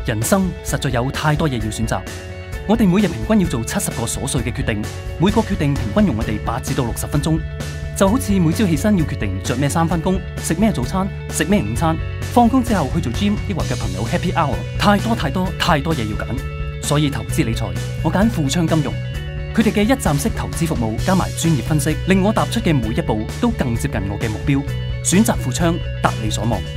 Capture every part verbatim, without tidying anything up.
人生實在有太多嘢要選擇，我哋每日平均要做七十個瑣碎嘅決定，每個決定平均用我哋八至到六十分鐘。就好似每朝起身要決定着咩衫返工，食咩早餐，食咩午餐，放工之後去做 gym， 抑或嘅朋友 happy hour， 太多太多太多嘢要揀。所以投資理財，我揀富昌金融，佢哋嘅一站式投資服務加埋專業分析，令我踏出嘅每一步都更接近我嘅目標。選擇富昌，達你所望。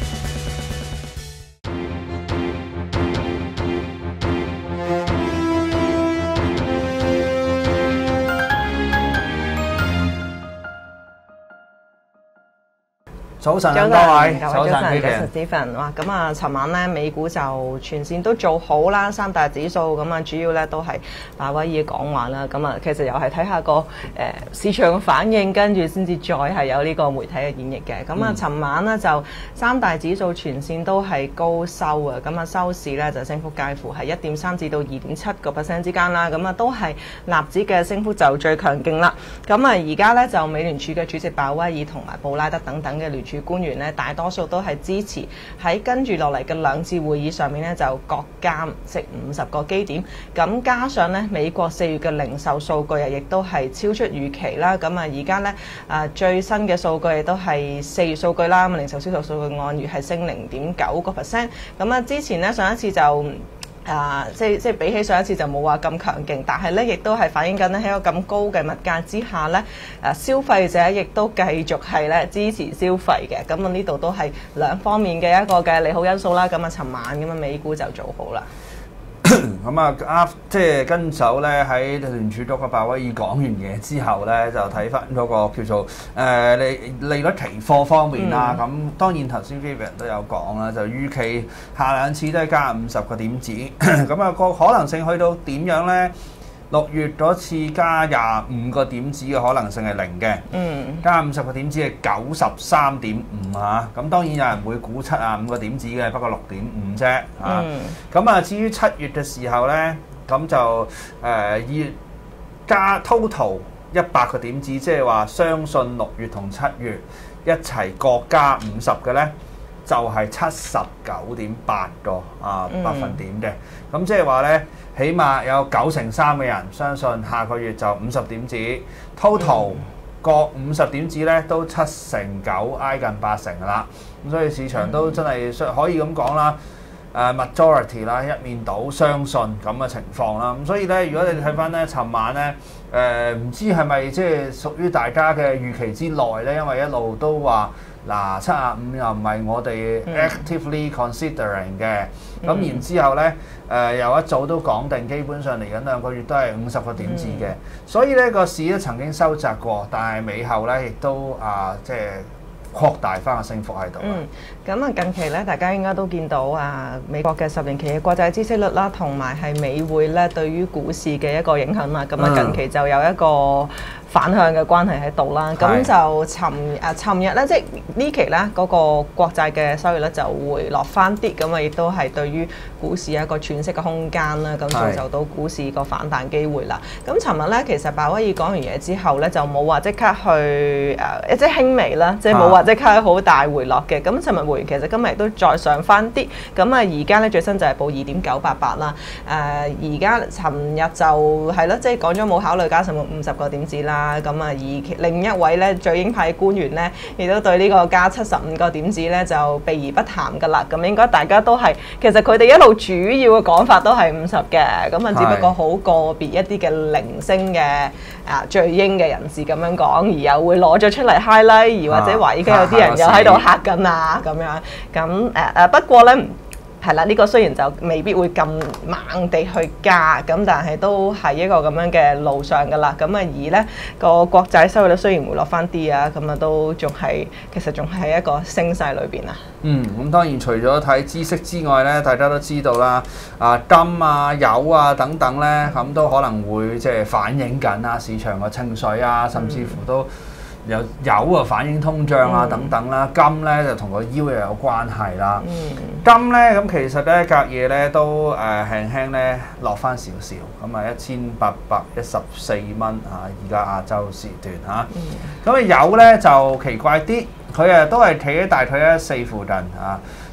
早晨，各位， 早晨，早晨 Stephen。哇，咁啊，尋晚咧美股就全線都做好啦，三大指數咁啊，主要咧都係鮑威爾講話啦。咁啊，其實又係睇下個誒、呃、市場嘅反應，跟住先至再係有呢個媒體嘅演繹嘅。咁啊，尋晚咧就三大指數全線都係高收啊。咁啊，收市咧就升幅介乎係一點三至到二點七個 percent 之間啦。咁啊，都係納指嘅升幅就最強勁啦。咁啊，而家咧就美聯儲嘅主席鮑威爾同埋布拉德等等嘅聯儲官員咧，大多數都係支持喺跟住落嚟嘅兩次會議上面咧，就各減息五十個基點。咁加上咧，美國四月嘅零售數據啊，亦都係超出預期啦。咁啊，而家咧啊最新嘅數據亦都係四月數據啦。咁零售銷售數據按月係升零點九個 percent。咁啊，之前咧上一次就啊，即係即係比起上一次就冇話咁強勁，但係咧亦都係反映緊咧喺個咁高嘅物價之下咧，誒消費者亦都繼續係咧支持消費嘅。咁啊呢度都係兩方面嘅一個嘅利好因素啦。咁啊，尋晚咁啊美股就做好啦。 咁啊，啱即係跟手咧喺聯儲局嘅鮑威爾講完嘢之後咧，就睇翻嗰個叫做誒利利率期貨方面啦。咁、嗯、當然頭先 Vivian 都有講啦，就預期下兩次都係加五十個點子。咁啊個可能性去到點樣咧？六月嗰次加廿五個點子嘅可能性係零嘅，嗯，加五十個點子係九十三點五嚇。咁當然有人會估七啊五個點子嘅，不過六點五啫嚇。咁、嗯、啊，至於七月嘅時候咧，咁就誒要、呃、加 total 一百個點子，即係話相信六月同七月一齊各加五十嘅咧，就係七十九點八個啊百分點嘅。咁即係話咧，起碼有九成三嘅人相信下個月就五十點子 ，total 各五十點子咧都七成九挨近八成噶啦。咁所以市場都真係可以咁講啦，誒 majority 啦一面倒相信咁嘅情況啦。咁所以咧，如果你睇翻咧，尋晚咧誒唔知係咪即係屬於大家嘅預期之內咧？因為一路都話。嗱，七啊五又唔係我哋 actively considering 嘅，咁、嗯、然之後咧，誒、呃、又一早都講定，基本上嚟緊兩個月都係五十個點子嘅，嗯、所以咧個市咧曾經收窄過，但係尾後咧亦都啊、呃、即係擴大翻個升幅喺度。嗯， 咁啊近期咧，大家應該都見到啊美國嘅十年期嘅國債孳息率啦，同埋係美匯咧對於股市嘅一個影響啦。咁啊近期就有一個反向嘅關係喺度啦，咁就尋誒尋日咧，即係呢期咧嗰個國債嘅收益率就會落翻啲，咁啊亦都係對於股市一個喘息嘅空間啦，咁造就到股市個反彈機會啦。咁尋日咧，其實鮑威爾講完嘢之後咧，就冇話即刻去誒，即係輕微啦，即係冇話即刻好大回落嘅。咁尋日回完，其實今日都再上翻啲，咁啊而家咧最新就係報二點九八八啦。誒而家尋日就係咯，即係講咗冇考慮加上五十個點子啦。咁啊，而另一位咧最鷹派官員咧，亦都對呢個加七十五個點子咧就避而不談噶啦。咁應該大家都係，其實佢哋一路主要嘅講法都係五十嘅。咁啊，只不過好個別一啲嘅零星嘅啊最鷹嘅人士咁樣講，而又會攞咗出嚟 highlight， 而或者話而家有啲人又喺度嚇緊啊咁樣。咁誒誒，不過咧。係啦，呢、這個雖然就未必會咁猛地去加，咁但係都係一個咁樣嘅路上噶啦。咁啊，而呢個國債收益率雖然回落翻啲啊，咁啊都仲係其實仲係一個升勢裏邊啊。 嗯，咁當然除咗睇知識之外呢，大家都知道啦，啊金啊、油啊等等呢，咁都可能會即係反映緊啊市場嘅情緒啊，甚至乎都。有油啊反映通脹啊等等啦，金咧就同個腰又有關係啦。嗯、金咧咁其實咧隔夜咧都誒、呃、輕輕咧落翻少少，咁啊一千八百一十四蚊啊，而家亞洲時段嚇。咁啊、嗯、油咧就奇怪啲，佢啊都係企喺大概一四附近啊。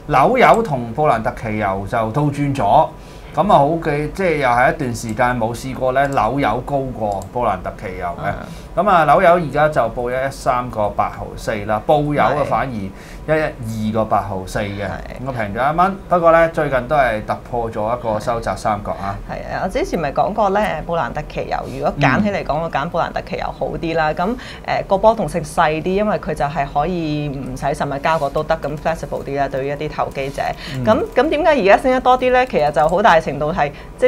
紐油同布蘭特期油就倒轉咗。咁啊好嘅，即係又係一段時間冇試過咧，紐油高過布蘭特期油嘅。咁啊紐油而家就報一一三個八毫四啦，布油啊反而一一二個八毫四嘅，咁啊平咗一蚊。不過咧最近都係突破咗一個收窄三角啊。係啊，我之前咪講過咧，布蘭特期油如果揀起嚟講，我揀布蘭特期油好啲啦。咁誒個波動性細啲，因為佢就係可以唔使實物交割都得，咁 flexible 啲啦。對於一啲投機者，咁咁點解而家升得多啲咧？其實就好大程度係即係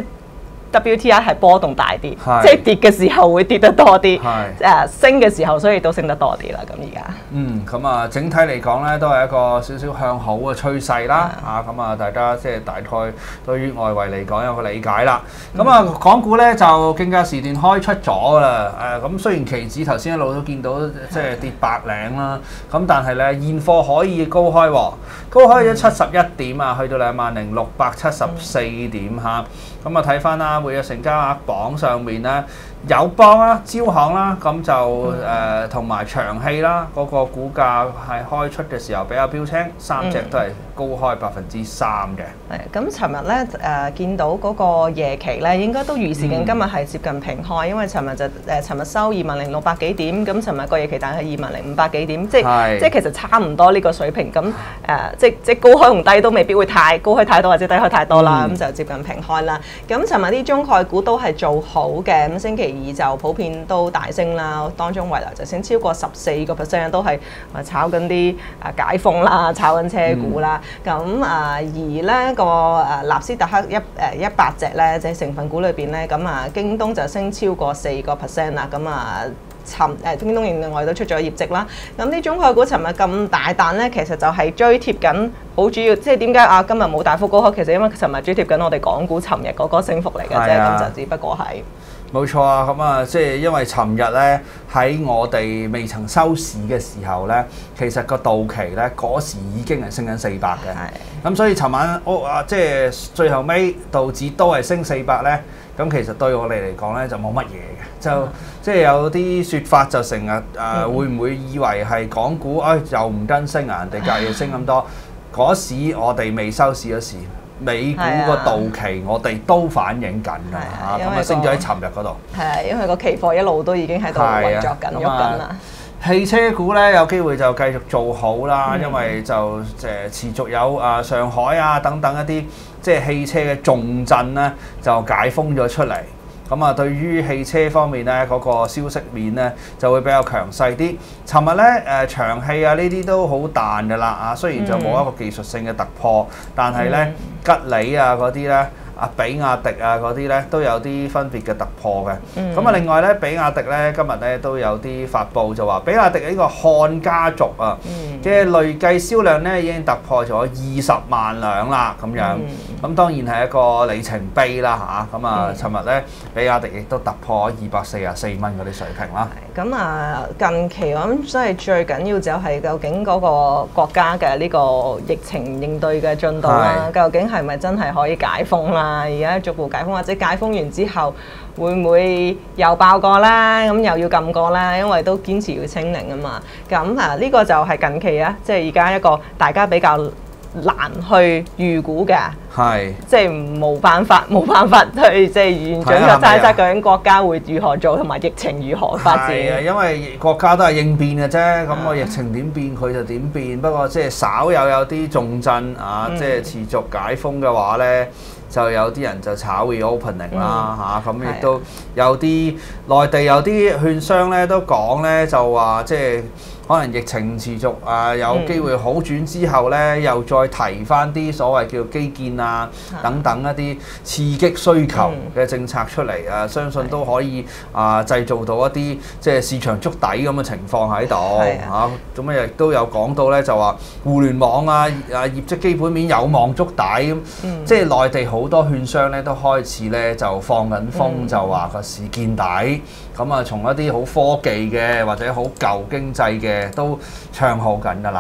W T I 係波動大啲，即係跌嘅時候會跌得多啲，誒升嘅時候所以都升得多啲啦。咁而家嗯咁啊，整體嚟講咧都係一個少少向好嘅趨勢啦。啊咁啊，大家即係大概對於外圍嚟講有個理解啦。咁啊，港股咧就競價時段開出咗啦。誒咁雖然期指頭先一路都見到即係跌百零啦，咁但係咧現貨可以高開喎，高開咗七十一點啊，去到兩萬零六百七十四點嚇。咁啊睇翻啦，每日成交額榜上面咧，友邦啦、招行啦，咁就誒同埋長氣啦，嗰個股價係開出嘅時候比較標青，三隻都係高開百分之三嘅。 係咁，尋日咧誒見到嗰個夜期咧，應該都預示緊今日係接近平開，因為尋日就誒尋日收二萬零六百幾點，咁尋日個夜期大概係二萬零五百幾點，即係即係其實差唔多呢個水平。咁誒即即高開同低都未必會太高開太多或者低開太多啦，咁就接近平開啦。咁尋日啲中概股都係做好嘅，咁星期二就普遍都大升啦，當中蔚來就升超過十四個 percent， 都係炒緊啲啊解封啦，炒緊車股啦。咁、嗯、啊而咧個誒納斯達克一誒一百隻咧，即係成分股裏邊咧，咁啊京東就升超過四個 percent 啦。咁啊尋誒京東另外都出咗業績啦。咁啲中概股尋日咁大彈咧，其實就係追貼緊，好主要即係點解啊今日冇大幅高開？其實因為尋日追貼緊我哋港股尋日嗰個升幅嚟嘅啫，咁、啊、就只不過係。 冇錯啊，咁啊，即係因為尋日咧喺我哋未曾收市嘅時候咧，其實個到期咧嗰時已經係升緊四百嘅，咁所以尋晚我啊即係最後尾道指都係升四百咧，咁其實對我哋嚟講咧就冇乜嘢嘅，就、嗯、即係有啲説法就成日誒、呃嗯、會唔會以為係港股啊、哎、又唔跟升啊，人哋隔夜升咁多，嗰時我哋未收市嗰時。美股個到期，我哋都反映緊㗎嚇，咁啊升咗喺尋日嗰度。係啊， 因為個期貨一路都已經喺度運作緊、喐緊啦。 汽車股咧有機會就繼續做好啦，嗯、因為就誒持續有啊上海啊等等一啲即係汽車嘅重鎮咧就解封咗出嚟。咁啊，對於汽車方面咧，嗰、那個消息面咧就會比較強勢啲。尋日咧誒長氣啊呢啲都好彈㗎啦啊，雖然就冇一個技術性嘅突破，但係咧、嗯、吉利啊嗰啲咧啊比亞迪啊嗰啲咧都有啲分別嘅突破嘅。咁啊、嗯，另外咧比亞迪咧今日咧都有啲發布就話，比亞迪呢個漢家族啊嘅、嗯、累計銷量咧已經突破咗二十萬輛啦咁樣。咁、嗯、當然係一個里程碑啦嚇。咁啊，尋日咧比亞迪亦都突破二百四十四蚊嗰啲水平啦。 咁啊，近期我諗真係最緊要就係究竟嗰個國家嘅呢個疫情應對嘅進度啦，究竟係咪真係可以解封啦？而家逐步解封，或者解封完之後會唔會又爆過啦？咁又要禁過啦？因為都堅持要清零啊嘛。咁啊，呢個就係近期啊，即係而家一個大家比較難去預估嘅，係即係冇辦法冇辦法去即係完全嘅猜測究竟國家會如何做，同埋疫情如何發展。 係啊，因為國家都係應變嘅啫，咁個疫情點變佢就點變。不過即係稍有有啲重鎮啊，即係持續解封嘅話咧。就有啲人就炒 reopening 啦嚇，咁亦都有啲內地有啲券商咧都講咧，就話即係可能疫情持續啊，有機會好轉之後咧，又再提翻啲所謂叫基建啊等等一啲刺激需求嘅政策出嚟啊，相信都可以啊製造到一啲即係市場築底咁嘅情況喺度嚇。咁啊亦都有講到咧，就話互聯網啊啊業績基本面有望築底咁，即係內地好。好多券商咧都開始咧就放緊風，嗯、就話個市見底。咁啊，從一啲好科技嘅或者好舊經濟嘅都唱好緊㗎啦。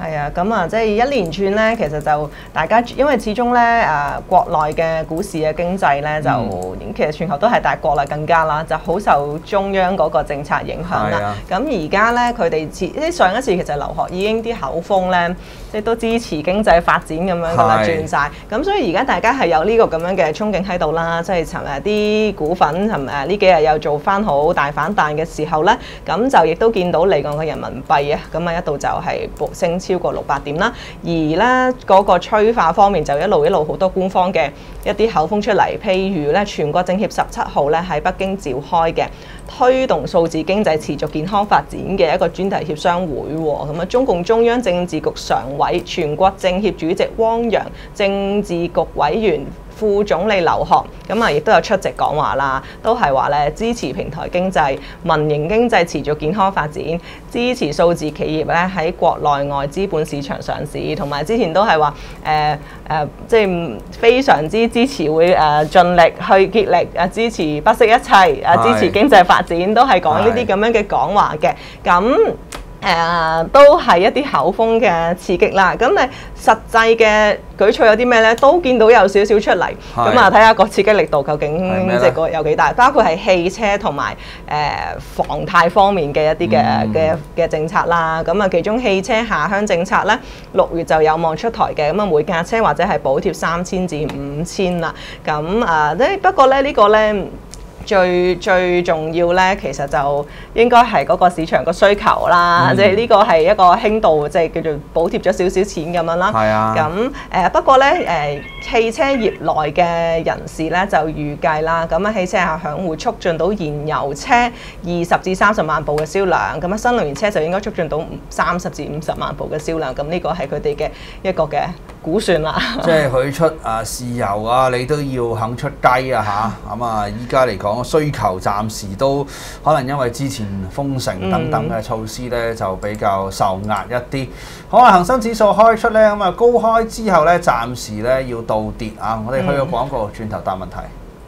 係啊，咁啊，即係一連串咧，其實就大家因為始終咧誒、呃、國內嘅股市嘅經濟咧就、嗯、其實全球都係，但係國內更加啦，就好受中央嗰個政策影響啦。咁而家咧佢哋即係上一次其實劉鶴已經啲口風咧，即係都支持經濟發展咁樣噶啦，轉晒。咁所以而家大家係有呢個咁樣嘅憧憬喺度啦，即係尋日啲股份尋日呢幾日又做翻好大反彈嘅時候咧，咁就亦都見到嚟講嘅人民幣啊，咁啊一度就係升超過六百點啦。而咧嗰個催化方面就一路一路好多官方嘅一啲口風出嚟，譬如咧全國政協十七號咧喺北京召開嘅推動數字經濟持續健康發展嘅一個專題協商會喎。咁啊，中共中央政治局常委、全國政協主席汪洋、政治局委員、副總理劉鶴咁啊，亦都有出席講話啦，都係話咧支持平台經濟、民營經濟持續健康發展，支持數字企業咧喺國內外資本市場上市，同埋之前都係話誒誒，即係非常之支持會誒、呃、盡力去竭力啊，支持不惜一切啊，支持經濟發展，都係講呢啲咁樣嘅講話嘅咁。誒、呃、都係一啲口風嘅刺激啦，咁誒實際嘅舉措有啲咩咧？都見到有少少出嚟，咁啊睇下個刺激力度究竟即係個有幾大，包括係汽車同埋誒房貸方面嘅一啲嘅嘅嘅政策啦。咁啊其中汽車下鄉政策咧，六月就有望出台嘅，咁啊每架車或者係補貼三千至五千啦。咁啊即不過咧呢、呢個咧。最最重要咧，其實就應該係嗰個市場個需求啦，即係呢個係一個輕度，即係叫做補貼咗少少錢咁樣啦。係啊。咁誒不過咧誒汽車業內嘅人士咧就預計啦，咁啊汽車下鄉會促進到燃油車二十至三十萬部嘅銷量，咁啊新能源車就應該促進到三十至五十萬部嘅銷量。咁呢個係佢哋嘅一個嘅估算啦。 即係佢出啊豉油啊，你都要肯出雞啊嚇。咁啊依家嚟講。需求暫時都可能因為之前封城等等嘅措施咧，就比較受壓一啲。好啊，恒生指數開出咧，咁啊高開之後咧，暫時咧要倒跌啊！我哋去個廣告，轉頭答問題。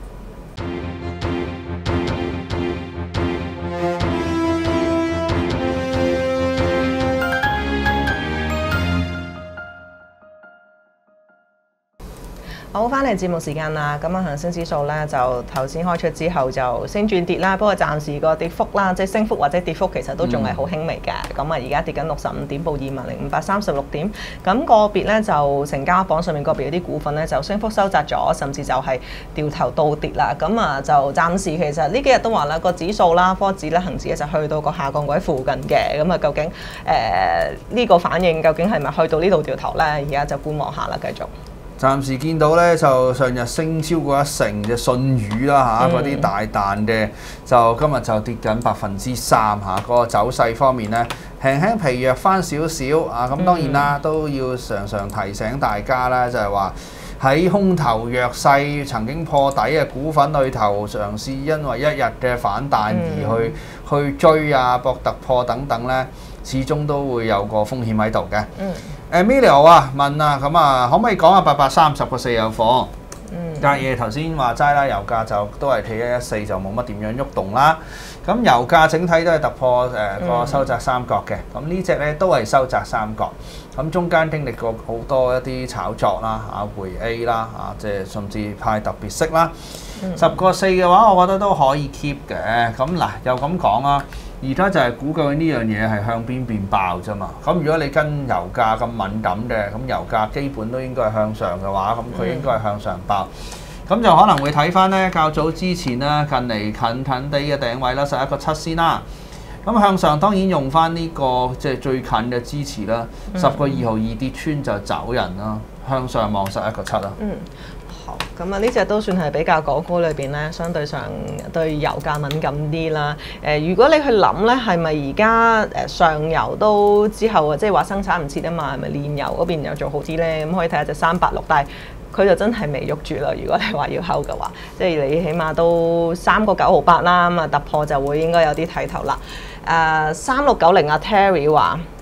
好，翻嚟節目時間啦，咁啊恒生指數咧就頭先開出之後就升轉跌啦，不過暫時個跌幅啦，即係升幅或者跌幅其實都仲係好輕微嘅。咁啊而家跌緊六十五點，報二萬零五百三十六點。咁個別咧就成交榜上面個別有啲股份咧就升幅收窄咗，甚至就係掉頭倒跌啦。咁啊就暫時其實呢幾日都話啦，個指數啦、科指咧、恒指咧就去到個下降軌附近嘅。咁啊究竟誒呢、呃呢個反應究竟係咪去到呢度掉頭咧？而家就觀望下啦，繼續。 暫時見到咧，就上日升超過一成嘅信譽啦嚇，嗰啲大彈嘅就今日就跌緊百分之三嚇，嗰個走勢方面咧輕輕疲弱翻少少啊。咁當然啦，都要常常提醒大家啦，就係話喺空頭弱勢曾經破底嘅股份裏頭，嘗試因為一日嘅反彈而去去追啊、搏突破等等咧，始終都會有個風險喺度嘅。嗯。Emilio 啊問啊，咁啊可唔可以講下八百三十個四有貨？嗯，隔夜頭先話齋啦，油價就都係企一一四，就冇乜點樣喐動啦。咁油價整體都係突破誒個、呃、收窄三角嘅，咁呢隻咧都係收窄三角。咁中間經歷過好多一啲炒作啦，啊回 A 啦，啊即係甚至派特別息啦。十個四嘅話，我覺得都可以 keep 嘅。咁嗱又咁講啦。而家就係估究呢樣嘢係向邊邊爆啫嘛。咁如果你跟油價咁敏感嘅，咁油價基本都應該係向上嘅話，咁佢應該係向上爆。咁就可能會睇翻咧較早之前啦，近嚟近近地嘅頂位啦，十一個七先啦。咁向上當然用翻呢個即係最近嘅支持啦，十個二毫二跌穿就走人啦。向上望十一個七啦。嗯。 好，咁啊呢隻都算係比較港股裏邊咧，相對上對油價敏感啲啦。誒、呃，如果你去諗咧，係咪而家誒上游都之後啊，即係話生產唔切啊嘛，係咪煉油嗰邊又做好啲咧？咁可以睇下隻三八六，但係佢就真係未喐住啦。如果你話要睺嘅話，即係你起碼都三個九毫八啦，咁啊突破就會應該有啲睇頭啦。誒、呃，三六九零啊 Terry 話。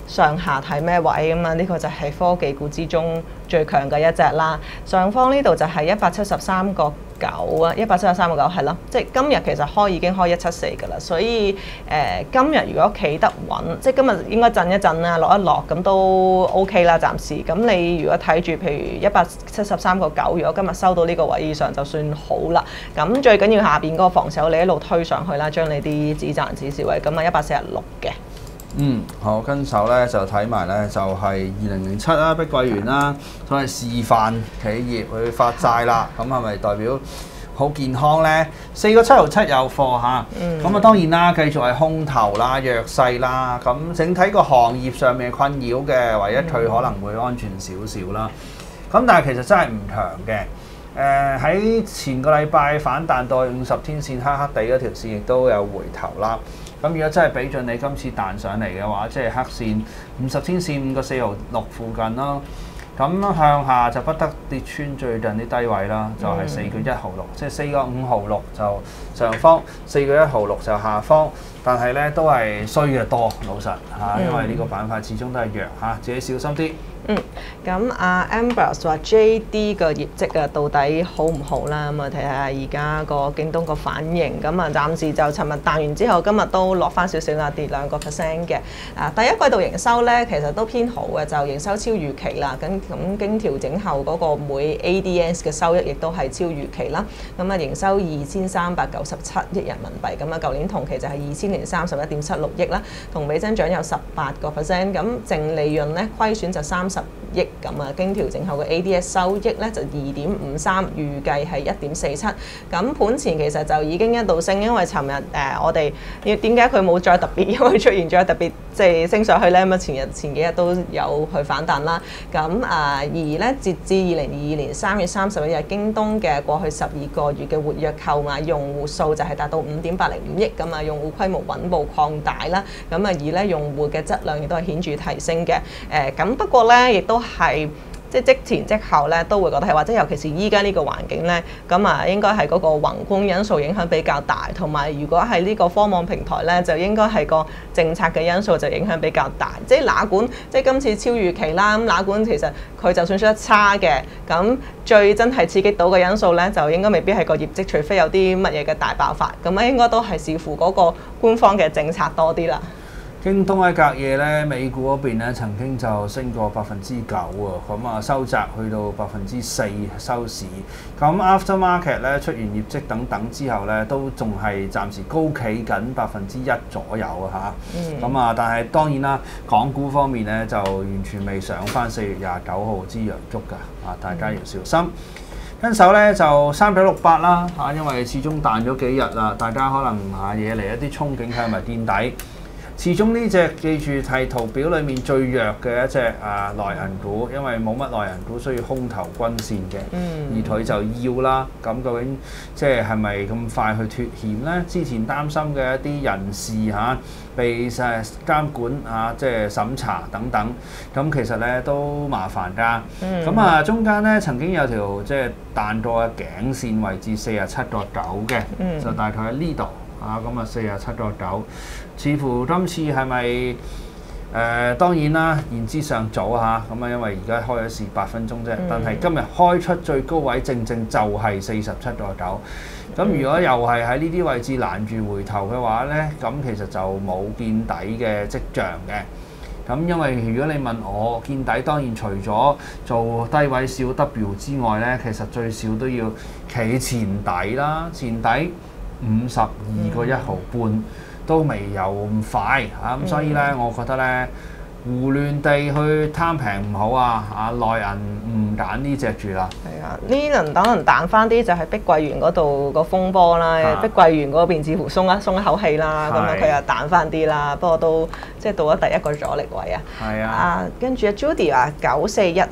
上下睇咩位咁啊？呢個就係科技股之中最強嘅一隻啦。上方呢度就係一百七十三個九啊，一百七十三個九係咯，即係今日其實開已經開一七四㗎啦，所以誒、呃、今日如果企得穩，即係今日應該震一震啊，落一落咁都 OK 啦，暫時。咁你如果睇住譬如一百七十三個九，如果今日收到呢個位以上就算好啦。咁最緊要下邊嗰個防守你一路推上去啦，將你啲止賺止蝕位咁啊一百四十六嘅。 嗯，好，跟手咧就睇埋咧就係二零零七啦，碧桂園啦，所謂示範企業去發債啦，咁係咪代表好健康咧？四個七毫七有貨嚇，咁啊、嗯、當然啦，繼續係空頭啦、弱勢啦，咁整體個行業上面困擾嘅，唯一佢可能會安全少少啦。咁但係其實真係唔強嘅。誒、呃、喺前個禮拜反彈到五十天線黑黑地嗰條線亦都有回頭啦。咁如果真係比盡你今次彈上嚟嘅話，即係黑線五十天線五個四毫六附近咯。咁向下就不得跌穿最近啲低位啦，就係四個一毫六，即係四個五毫六就上方，四個一毫六就下方。但係咧都係衰嘅多，老實嚇，因為呢個板塊始終都係弱嚇，自己小心啲。 嗯，咁阿 Ambrose 話 J D 嘅業績啊，到底好唔好啦？咁啊睇下而家個京東個反應。咁啊暫時就尋日彈完之後，今日都落翻少少啦，跌兩個 percent 嘅。啊，第一季度營收咧其實都偏好嘅，就營收超預期啦。咁咁經調整後嗰個每 A D S 嘅收益亦都係超預期啦。咁啊營收二千三百九十七億人民幣，咁啊舊年同期就係二千零三十一點七六億啦，同比增長有十八個 percent。咁淨利潤咧虧損就三十億咁啊，經調整後嘅 A D S 收益咧就二點五三，預計係一點四七。咁盤前其實就已經一度升，因為尋日誒我哋要點解佢冇再特別，因為出現咗特別即係升上去咧。咁啊前日前幾日都有去反彈啦。咁啊而咧截至二零二二年三月三十一日，京東嘅過去十二個月嘅活躍購買用戶數就係達到五點八零五億咁啊，用戶規模穩步擴大啦。咁啊而咧用戶嘅質量亦都係顯著提升嘅。誒咁不過咧亦都係即係即前即後咧，都會覺得係，或者尤其是依家呢個環境咧，咁啊應該係嗰個宏觀因素影響比較大，同埋如果係呢個科網平台咧，就應該係個政策嘅因素就影響比較大。即係哪管即係今次超預期啦，咁哪管其實佢就算出得差嘅，咁最真係刺激到嘅因素咧，就應該未必係個業績，除非有啲乜嘢嘅大爆發，咁啊應該都係視乎嗰個官方嘅政策多啲啦。 京東喺隔夜咧，美股嗰邊咧曾經就升過百分之九喎，咁啊收窄去到百分之四收市。咁 after market 咧出完業績等等之後咧，都仲係暫時高企緊百分之一左右啊嚇。咁、嗯、啊，但係當然啦，港股方面咧就完全未上翻四月廿九號之陽燭㗎，啊大家要小心。跟手咧就三九六八啦嚇，因為始終彈咗幾日啦，大家可能下嘢嚟一啲憧憬係咪見底？始終呢隻記住係圖表裏面最弱嘅一隻啊內銀股，因為冇乜內銀股需要空頭均線嘅，嗯、而佢就要啦。咁究竟即係係咪咁快去脫險呢？之前擔心嘅一啲人士嚇、啊、被誒監管啊，即係審查等等，咁其實咧都麻煩㗎。咁、嗯、啊中間咧曾經有條即係彈過嘅頸線位置四十七個九嘅，嗯、就大概喺呢度。啊，咁啊四十七個九，似乎今次係咪誒當然啦，言之尚早嚇，咁啊因為而家開咗市八分鐘啫，嗯、但係今日開出最高位正正就係四十七個九，咁如果又係喺呢啲位置攔住回頭嘅話咧，咁其實就冇見底嘅跡象嘅。咁因為如果你問我見底，當然除咗做低位小 W 之外咧，其實最少都要企前底啦，前底五十二個一毫半都未有咁快嚇，咁、嗯、所以咧，我覺得咧胡亂地去貪平唔好啊！啊內銀唔揀呢隻住啦。係啊，呢輪等輪彈翻啲就係碧桂園嗰度個風波啦，啊、碧桂園嗰邊似乎鬆一鬆一口氣啦，咁樣佢又彈翻啲啦，不過都即係到咗第一個阻力位啊。係啊。啊，跟住阿 Judy 話九四一啊。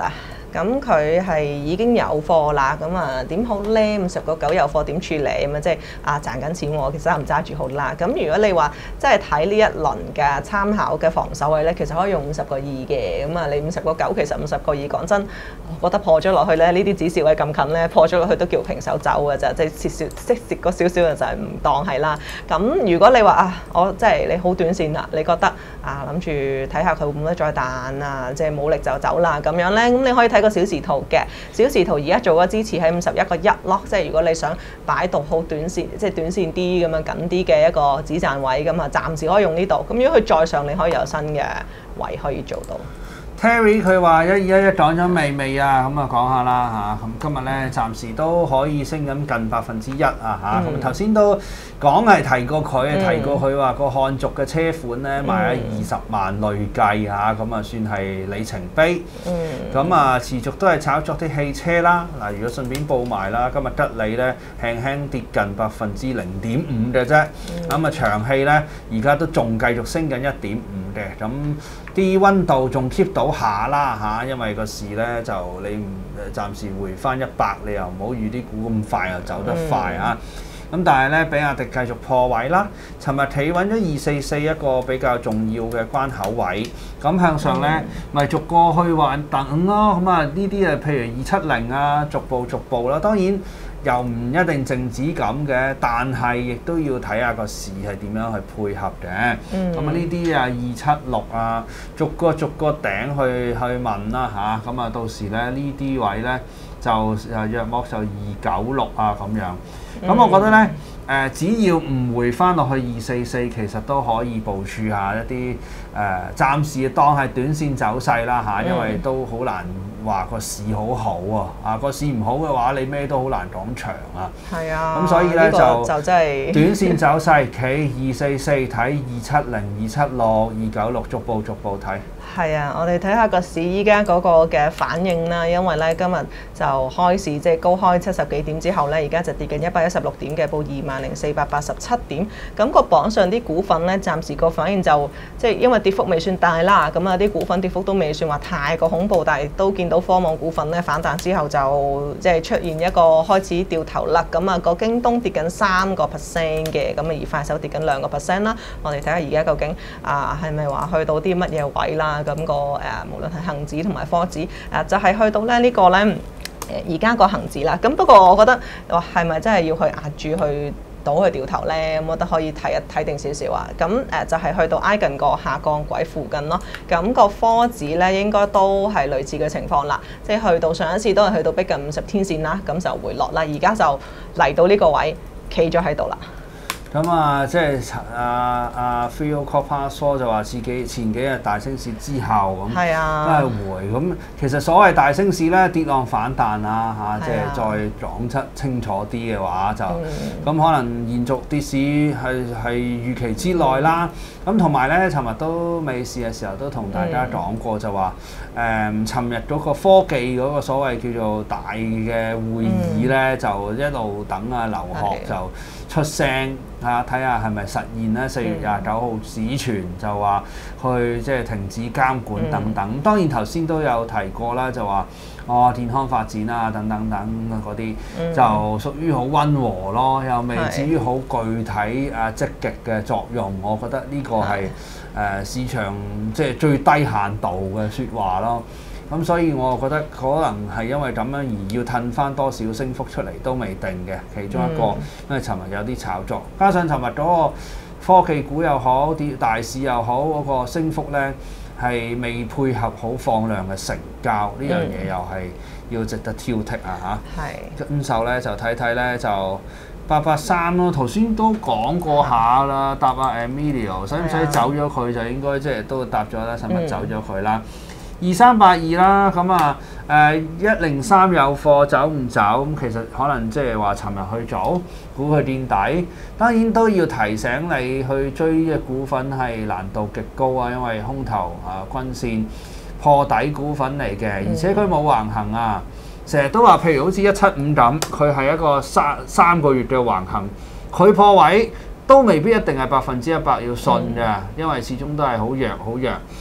咁佢係已經有貨啦，咁啊點好咧？五十個九有貨點處理咁啊？即係啊賺緊錢喎，其實揸唔揸住好啦。咁如果你話即係睇呢一輪嘅參考嘅防守位咧，其實可以用五十個二嘅，咁啊你五十個九其實五十個二講真，我覺得破咗落去咧，呢啲指示位咁近咧，破咗落去都叫平手走嘅咋，即係蝕少即係蝕嗰少少嘅就係唔當係啦。咁如果你話啊，我即係你好短線啦，你覺得啊諗住睇下佢會唔會再彈啊，即係冇力就走啦咁樣咧，咁你可以睇個小時圖嘅，小時圖而家做個支持喺五十一個一咯，即係如果你想擺到好短線，即係短線啲咁樣緊啲嘅一個止賺位咁啊，暫時可以用呢度。咁如果佢再上，你可以有新嘅位可以做到。 Terry 佢話一二一一講咗未未啊？咁啊講下啦嚇。咁今日咧暫時都可以升緊近百分之一啊嚇。咁頭先都講係提過佢，嗯、提過佢話個漢族嘅車款咧賣咗二十萬累計嚇，咁啊算係里程碑。咁、嗯、啊持續都係炒作啲汽車啦。嗱，如果順便報埋啦，今日吉利咧輕輕跌近百分之零點五嘅啫。咁啊、嗯、長汽咧而家都仲繼續升緊一點五嘅。咁啲溫度仲 keep 到下啦嚇，因為個市咧就你唔暫時回翻一百，你又唔好預啲股咁快又走得快啊！咁、嗯、但係咧，比亞迪繼續破位啦，尋日企穩咗二四四一個比較重要嘅關口位，咁向上咧咪、嗯、逐個去橫等咯。咁啊呢啲啊，譬如二七零啊，逐步逐步啦。當然又唔一定靜止咁嘅，但係亦都要睇下個市係點樣去配合嘅。咁啊呢啲啊二七六啊，逐個逐個頂去去問啦嚇。咁啊到時咧呢啲位咧就誒約莫就二九六啊咁樣。咁、嗯、我覺得咧誒、呃，只要唔回翻落去二四四，其實都可以部署下一啲誒、呃，暫時當係短線走勢啦嚇，因為都好難話個市好好喎，啊個市唔好嘅話，你咩都好難講長啊。係啊，咁所以咧就就真係短線走勢，企二四四睇二七零、二七六、二九六，逐步逐步睇。 係啊，我哋睇下個市依家嗰個嘅反應啦，因為咧今日就開市即係高開七十幾點之後咧，而家就跌緊一百一十六點嘅，報二萬零四百八十七點。咁個榜上啲股份咧，暫時個反應就即係因為跌幅未算大啦，咁啊啲股份跌幅都未算話太過恐怖，但係都見到科網股份咧反彈之後就即係出現一個開始掉頭啦。咁啊個京東跌緊三個 percent 嘅，咁啊而快手跌緊兩個 percent 啦。我哋睇下而家究竟啊係咪話去到啲乜嘢位啦？咁、那個誒、呃，無論係恒指同埋科指，誒、呃、就係、是、去到咧呢、這個咧誒而家個恒指啦。咁不過我覺得話係咪真係要去壓住去倒去掉頭咧？咁我覺得可以睇一睇定少少啊。咁誒、呃、就係、是、去到挨近個下降軌附近咯。咁、那個科指咧應該都係類似嘅情況啦，即係去到上一次都係去到逼近五十天線啦，咁就回落啦。而家就嚟到呢個位，企咗喺度啦。 咁啊，即係阿阿 Phil Copper 就話自己前幾日大升市之後咁， 係啊， 都係回咁。其實所謂大升市咧，跌浪反彈啊嚇，即係再講出清楚啲嘅話就，咁、嗯、可能延續跌市係係預期之內啦。咁同埋咧，尋日都尾市嘅時候都同大家講過，嗯、就話誒，尋日嗰個科技嗰個所謂叫做大嘅會議咧，嗯、就一路等啊劉鶴就出聲。嚇，睇下係咪實現咧？四月廿九號市傳就話去即係停止監管等等。嗯、當然頭先都有提過啦，就話哦健康發展啊等等等嗰啲，嗯、就屬於好溫和咯，又未至於好具體啊積極嘅作用。我覺得呢個係誒、呃、市場即係最低限度嘅説話咯。咁所以我覺得可能係因為咁樣而要褪翻多少升幅出嚟都未定嘅，其中一個，嗯、因為尋日有啲炒作，加上尋日嗰個科技股又好，啲大市又好，嗰、嗰個升幅咧係未配合好放量嘅成交，呢樣嘢又係要值得挑剔啊嚇。係。咁就咧就睇睇咧就八八三咯，頭先都講過下啦，搭阿 Emilio，使唔使走咗佢就應該即係都搭咗啦，使唔使走咗佢啦？二三八二啦，咁啊誒一零三有貨走唔走？咁其實可能即係話尋日去做，估佢墊底。當然都要提醒你去追嘅股份係難度極高啊，因為空頭啊均線破底股份嚟嘅，而且佢冇橫行啊。成日都話，譬如好似一七五咁，佢係一個三三個月嘅橫行，佢破位都未必一定係百分之一百要信嘅，因為始終都係好弱好弱。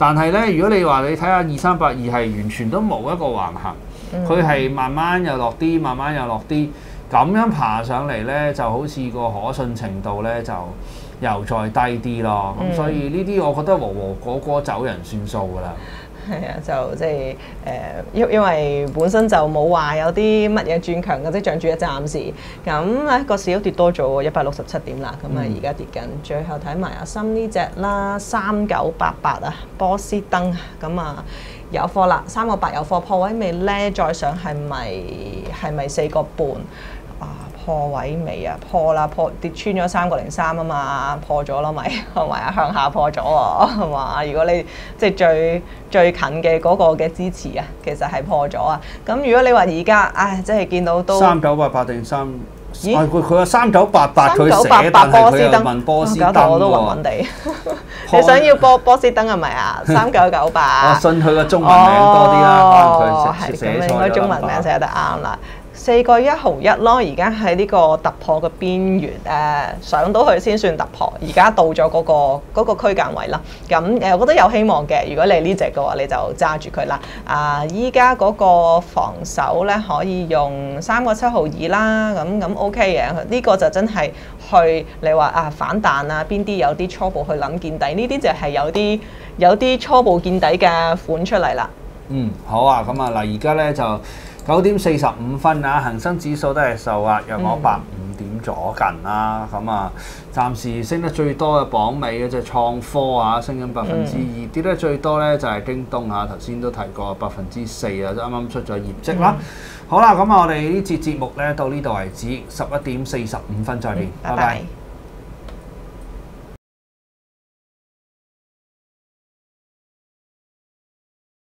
但係咧，如果你話你睇下二三八二係完全都冇一個橫行，佢係、嗯、慢慢又落啲，慢慢又落啲，咁樣爬上嚟咧，就好似個可信程度咧就又再低啲咯。咁、嗯、所以呢啲我覺得和和果果走人算數㗎啦。 係啊，就即係誒，因、呃、因為本身就冇話有啲乜嘢轉強嘅跡象住一暫時，咁咧個市都跌多咗一百六十七點啦，咁啊而家跌緊，最後睇埋阿森呢只啦，三九八八啊，波司登，咁啊有貨啦，三個八有貨，破位未咧？再上係咪係咪四個半？破位未啊？破啦，破跌穿咗三個零三啊嘛，破咗啦咪，係咪啊？向下破咗喎，係嘛？如果你即係最最近嘅嗰個嘅支持啊，其實係破咗啊。咁如果你話而家，唉，即係見到都三九八八定三？ 咦？ 佢佢話三九八八，佢寫但係佢又問波司登喎。 我都暈暈地。你想要波波司登係咪啊？三九九八。 我信佢個中文名多啲啦，可能佢寫寫錯咗啦。 應該中文名寫得啱啦。四個一毫一咯，而家喺呢個突破嘅邊緣，誒、呃、上到去先算突破，而家到咗嗰、那個嗰、那個區間位啦。咁誒，我覺得有希望嘅。如果你呢隻嘅話，你就揸住佢啦。啊，依家嗰個防守咧可以用三個七毫二啦，咁咁 OK 嘅。呢、這個就真係去你話啊反彈啊，邊啲有啲初步去諗見底，呢啲就係有啲有啲初步見底嘅款出嚟啦。 嗯，好啊，咁啊嗱，而家咧就九點四十五分啊，恒生指數都係受壓，約我百五點左近啦。咁啊、嗯，暫時升得最多嘅榜尾嘅就係創科啊，升緊百分之二。跌得最多咧就係京東啊，頭先都提過百分之四啊，啱啱出咗業績啦。嗯、好啦，咁啊，我哋呢節節目咧到呢度為止，十一點四十五分再見，嗯、拜拜。拜拜。